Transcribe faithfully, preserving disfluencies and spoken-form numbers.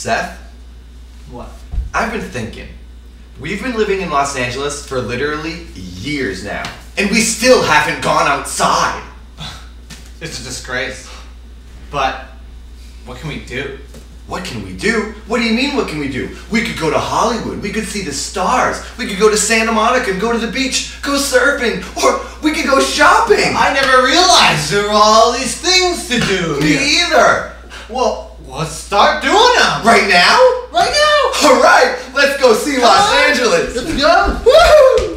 Seth? What? I've been thinking. We've been living in Los Angeles for literally years now, and we still haven't gone outside. It's a disgrace. But what can we do? What can we do? What do you mean, what can we do? We could go to Hollywood, we could see the stars, we could go to Santa Monica and go to the beach, go surfing, or we could go shopping. I never realized there were all these things to do. Me here. either. Well, let's start doing them. Right now? Right now. All right, let's go see Come Los on. Angeles. Let's go. Woo!